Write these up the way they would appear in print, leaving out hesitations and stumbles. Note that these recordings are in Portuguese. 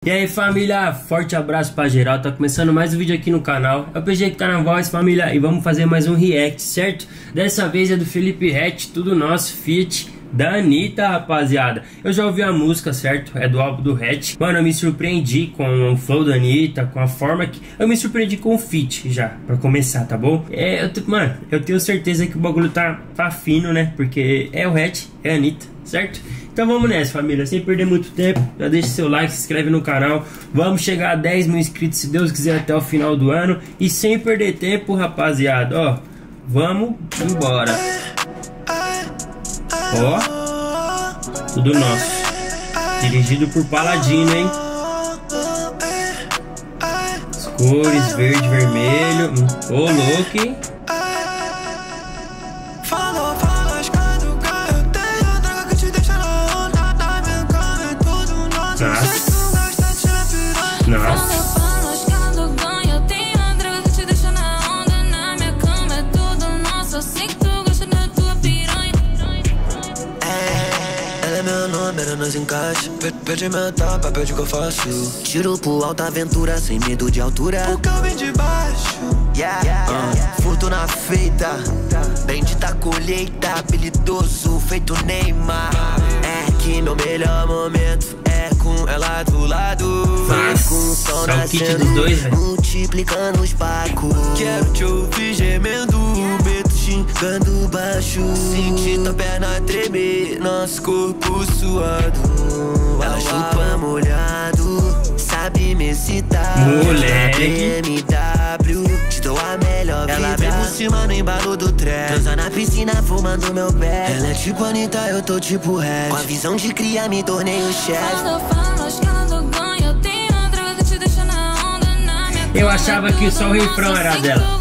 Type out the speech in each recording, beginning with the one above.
E aí família, forte abraço pra geral, tá começando mais um vídeo aqui no canal. É o PG Carnavoz família e vamos fazer mais um react, certo? Dessa vez é do Felipe Ret, tudo nosso, feat da Anitta, rapaziada. Eu já ouvi a música, certo? É do álbum do Ret. Mano, eu me surpreendi com o flow da Anitta, com a forma que... Eu me surpreendi com o feat já, pra começar, tá bom? Mano, eu tenho certeza que o bagulho tá fino, né? Porque é o Ret, é a Anitta, certo? Então vamos nessa, família, sem perder muito tempo. Já deixa seu like, se inscreve no canal. Vamos chegar a 10 mil inscritos, se Deus quiser, até o final do ano. E sem perder tempo, rapaziada, ó, vamos embora. Ó, tudo nosso. Dirigido por Paladino, hein? As cores, verde, vermelho. Ô, louco, hein? Nossa. Ela nós encaixa, pede meu tapa, pede o que eu faço. Tiro pro alta aventura, sem medo de altura. O carro vem de baixo, fortuna feita, bendita colheita, habilidoso, feito Neymar. É que meu melhor momento é com ela do lado. Com o som nascendo, multiplicando os pacos. Quero te ouvir gemendo, xingando baixo, senti tua perna tremer, nosso corpo suado. Ela chupa molhado, sabe me excitar. Moleque BMW, te dou a melhor vida. Ela vem por cima no embalo do trem, dança na piscina fumando meu pé. Ela é tipo Anitta, eu tô tipo Red. Com a visão de cria me tornei o chefe. Eu achava que só o refrão era dela.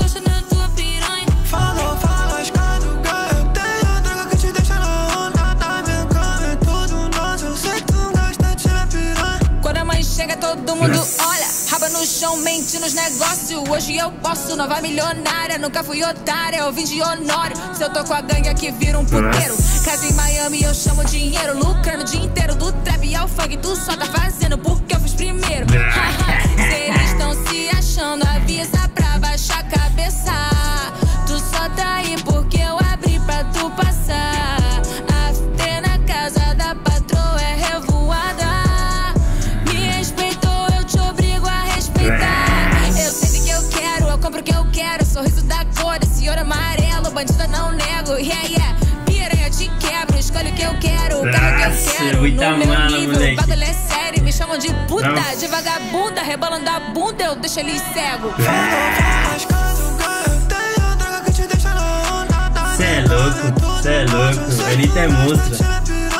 Chega todo mundo, olha, raba no chão, mente nos negócios. Hoje eu posso, nova milionária. Nunca fui otária, eu vim de Honório. Se eu tô com a gangue aqui, vira um puteiro. Casa em Miami, eu chamo dinheiro. Lucrando o dia inteiro, do trap ao funk. Tu só tá fazendo porque eu fiz primeiro. Se eles tão se achando, avisa pra baixar a cabeça. Tu só tá aí porque eu abri pra tu passar. After na casa da patroa é revoada. Sorriso da cor, esse ouro amarelo, bandida não nego, piranha te quebro, escolhe o que eu quero, o cara que eu quero, no meu nível, o bagulho é sério, me chamam de puta, de vagabunda, rebolando a bunda, eu deixo eles cego. Cê é louco, Anitta é monstro.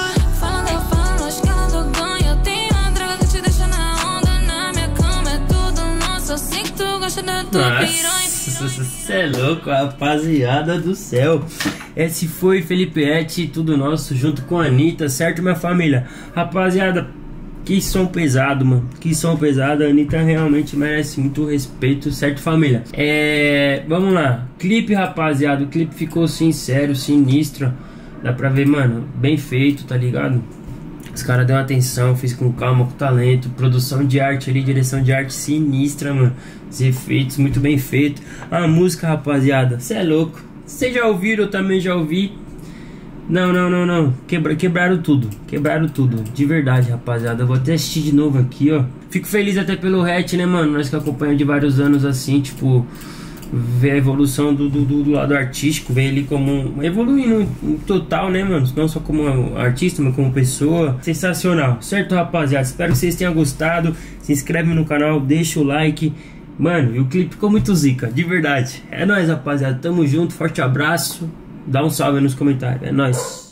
Nossa, cê é louco, rapaziada do céu. Esse foi Felipe Ret, tudo nosso, junto com a Anitta, certo, minha família? Rapaziada, que som pesado, mano. Que som pesado, a Anitta realmente merece muito respeito, certo, família? Vamos lá, clipe, rapaziada. O clipe ficou sincero, sinistro. Dá pra ver, mano, bem feito, tá ligado? Os caras deu atenção, fez com calma, com talento. Produção de arte ali, direção de arte sinistra, mano. Os efeitos muito bem feitos. A música, rapaziada, cê é louco. Vocês já ouviram, eu também já ouvi. Não. Quebraram tudo. Quebraram tudo. De verdade, rapaziada. Eu vou até assistir de novo aqui, ó. Fico feliz até pelo Ret, né, mano? Nós que acompanhamos de vários anos assim, tipo... Ver a evolução do lado artístico, ver ele como evoluindo em total, né, mano? Não só como artista, mas como pessoa. Sensacional, certo, rapaziada? Espero que vocês tenham gostado. Se inscreve no canal, deixa o like. Mano, e o clipe ficou muito zica, de verdade. É nóis, rapaziada, tamo junto, forte abraço. Dá um salve nos comentários, é nóis.